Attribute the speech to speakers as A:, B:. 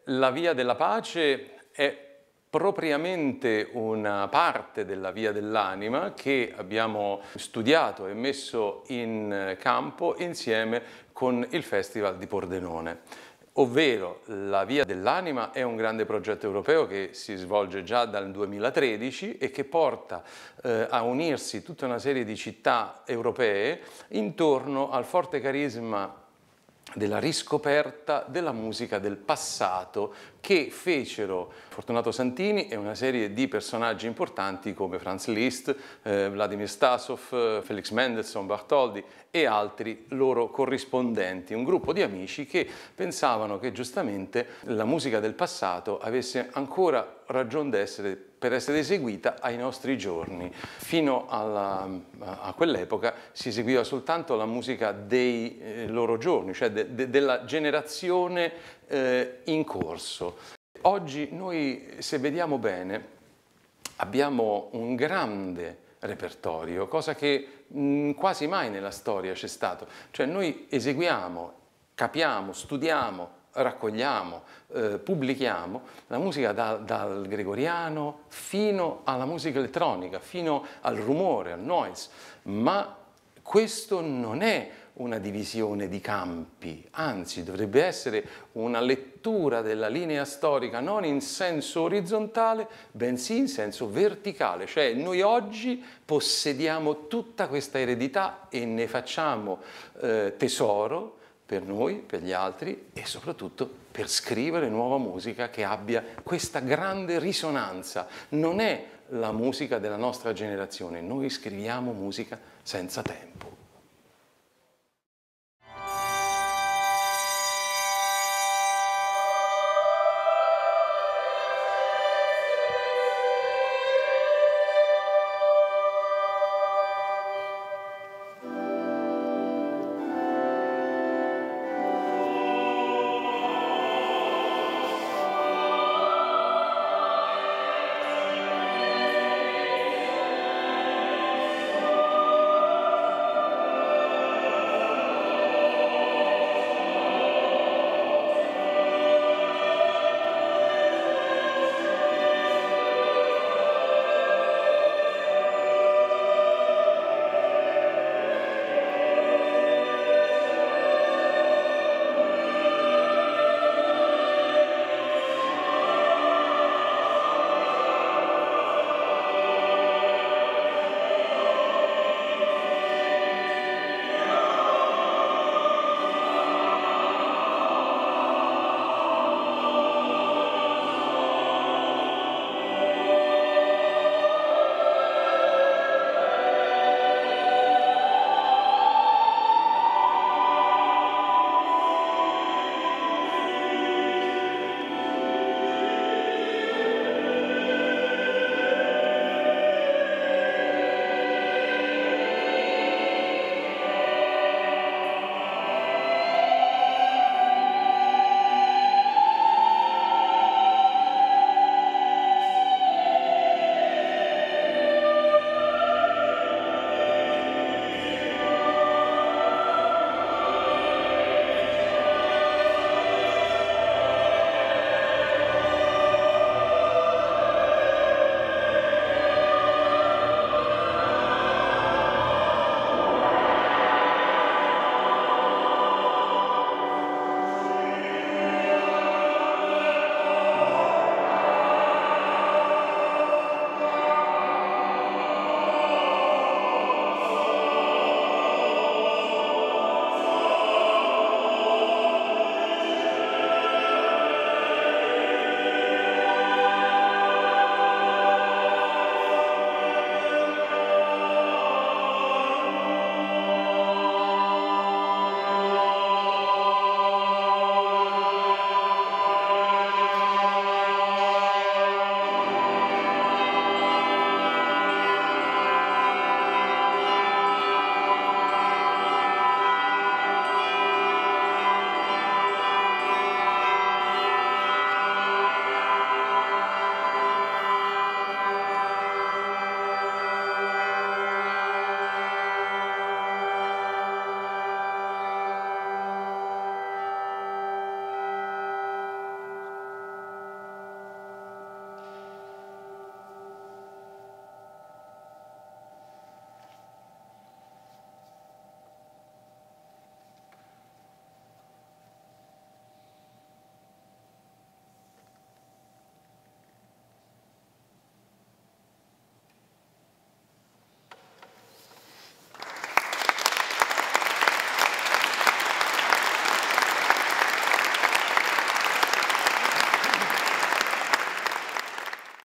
A: La via della pace è propriamente una parte della via dell'anima che abbiamo studiato e messo in campo insieme con il Festival di Pordenone. Ovvero, la Via dell'Anima è un grande progetto europeo che si svolge già dal 2013 e che porta a unirsi tutta una serie di città europee intorno al forte carisma della riscoperta della musica del passato che fecero Fortunato Santini e una serie di personaggi importanti come Franz Liszt, Vladimir Stasov, Felix Mendelssohn Bartholdy e altri loro corrispondenti, un gruppo di amici che pensavano che giustamente la musica del passato avesse ancora ragion d'essere per essere eseguita ai nostri giorni. Fino a quell'epoca si eseguiva soltanto la musica dei loro giorni, cioè della generazione in corso. Oggi noi, se vediamo bene, abbiamo un grande repertorio, cosa che quasi mai nella storia c'è stato. Cioè noi eseguiamo, capiamo, studiamo, raccogliamo, pubblichiamo la musica dal gregoriano fino alla musica elettronica, fino al rumore, al noise, ma questo non è una divisione di campi, anzi dovrebbe essere una lettura della linea storica non in senso orizzontale, bensì in senso verticale, cioè noi oggi possediamo tutta questa eredità e ne facciamo tesoro per noi, per gli altri e soprattutto per scrivere nuova musica che abbia questa grande risonanza. Non è la musica della nostra generazione, noi scriviamo musica senza tempo.